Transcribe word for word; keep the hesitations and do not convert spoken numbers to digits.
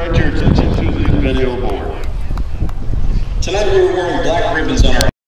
direct your attention to the video board. Tonight we were wearing black ribbons on our